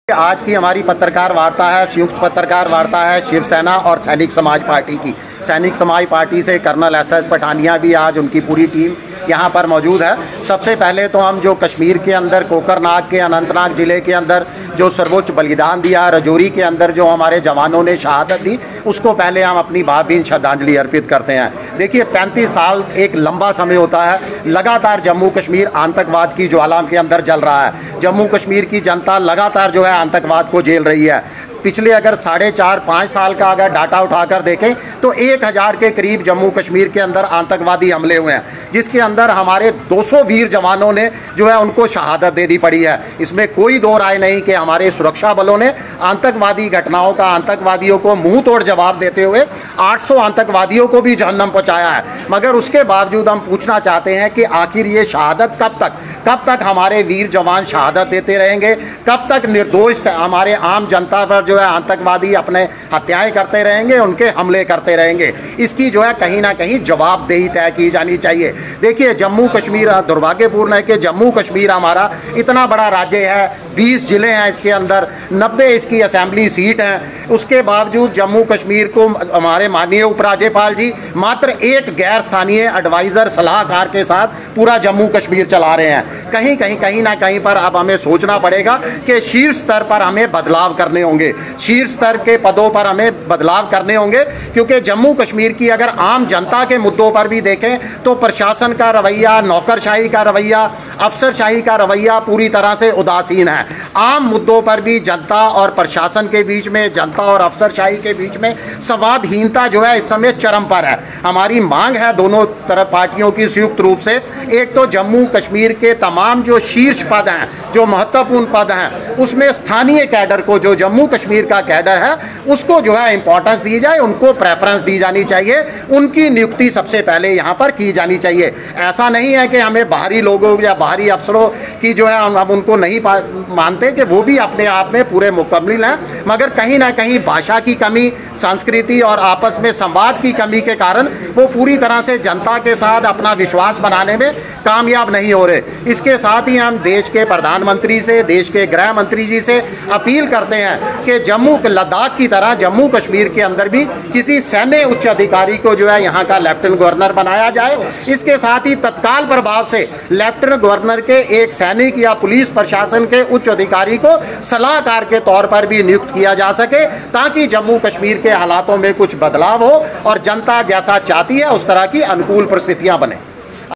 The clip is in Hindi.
आज की हमारी पत्रकार वार्ता है, संयुक्त पत्रकार वार्ता है शिवसेना और सैनिक समाज पार्टी की। सैनिक समाज पार्टी से कर्नल एस पठानिया भी आज उनकी पूरी टीम यहाँ पर मौजूद है। सबसे पहले तो हम जो कश्मीर के अंदर कोकरनाग के अनंतनाग ज़िले के अंदर जो सर्वोच्च बलिदान दिया, रजौरी के अंदर जो हमारे जवानों ने शहादत दी, उसको पहले हम अपनी भावभीनी श्रद्धांजलि अर्पित करते हैं। देखिए 35 साल एक लंबा समय होता है। लगातार जम्मू कश्मीर आतंकवाद की ज्वाला के अंदर जल रहा है। जम्मू कश्मीर की जनता लगातार जो है आतंकवाद को झेल रही है। पिछले अगर 4.5-5 साल का अगर डाटा उठाकर देखें तो 1000 के करीब जम्मू कश्मीर के अंदर आतंकवादी हमले हुए हैं, जिसके अंदर हमारे 200 वीर जवानों ने जो है उनको शहादत देनी पड़ी है। इसमें कोई दो राय नहीं कि हमारे सुरक्षा बलों ने आतंकवादी घटनाओं का, आतंकवादियों को मुंह तोड़ जवाब देते हुए 800 आतंकवादियों को भी जहन्नम पहुंचाया है। मगर उसके बावजूद हम पूछना चाहते हैं कि आखिर ये शहादत कब तक हमारे वीर जवान शहादत देते रहेंगे? कब तक निर्दोष हमारे आम जनता पर जो है आतंकवादी अपने हत्याएं करते रहेंगे, उनके हमले करते रहेंगे? इसकी जो है कहीं ना कहीं जवाबदेही तय की जानी चाहिए। देखिए जम्मू कश्मीर, दुर्भाग्यपूर्ण है कि जम्मू कश्मीर हमारा इतना बड़ा राज्य है, 20 ज़िले हैं इसके अंदर, 90 इसकी असेंबली सीट हैं। उसके बावजूद जम्मू कश्मीर को हमारे माननीय उपराज्यपाल जी मात्र एक गैर स्थानीय एडवाइज़र सलाहकार के साथ पूरा जम्मू कश्मीर चला रहे हैं। कहीं ना कहीं पर अब हमें सोचना पड़ेगा कि शीर्ष स्तर पर हमें बदलाव करने होंगे, शीर्ष स्तर के पदों पर हमें बदलाव करने होंगे, क्योंकि जम्मू कश्मीर की अगर आम जनता के मुद्दों पर भी देखें तो प्रशासन का रवैया, नौकरशाही का रवैया, अफसरशाही का रवैया पूरी तरह से उदासीन है। आम मुद्दों पर भी जनता और प्रशासन के बीच में, जनता और अफसरशाही के बीच में संवादहीनता जो है इस समय चरम पर है। हमारी मांग है दोनों तरफ पार्टियों की संयुक्त रूप से, एक तो जम्मू कश्मीर के तमाम जो शीर्ष पद हैं, जो महत्वपूर्ण पद हैं, उसमें स्थानीय कैडर को, जो जम्मू कश्मीर का कैडर है, उसको जो है इंपॉर्टेंस दी जाए, उनको प्रेफरेंस दी जानी चाहिए, उनकी नियुक्ति सबसे पहले यहाँ पर की जानी चाहिए। ऐसा नहीं है कि हमें बाहरी लोगों या बाहरी अफसरों की जो है हम उनको नहीं मानते कि वो भी अपने आप में पूरे मुकम्मल हैं, मगर कहीं ना कहीं भाषा की कमी, संस्कृति और आपस में संवाद की कमी के कारण वो पूरी तरह से जनता के साथ अपना विश्वास बनाने में कामयाब नहीं हो रहे। इसके साथ ही हम देश के प्रधानमंत्री से, देश के गृह मंत्री जी से अपील करते हैं कि जम्मू लद्दाख की तरह जम्मू कश्मीर के अंदर भी किसी सैन्य उच्च अधिकारी को जो है यहाँ का लेफ्टिनेंट गवर्नर बनाया जाए। इसके साथ ही तत्काल प्रभाव से लेफ्टिनेंट गवर्नर के एक सैनिक या पुलिस प्रशासन के उच्च अधिकारी को सलाहकार के तौर पर भी नियुक्त किया जा सके, ताकि जम्मू कश्मीर के हालातों में कुछ बदलाव हो और जनता जैसा चाहती है उस तरह की अनुकूल परिस्थितियां बने।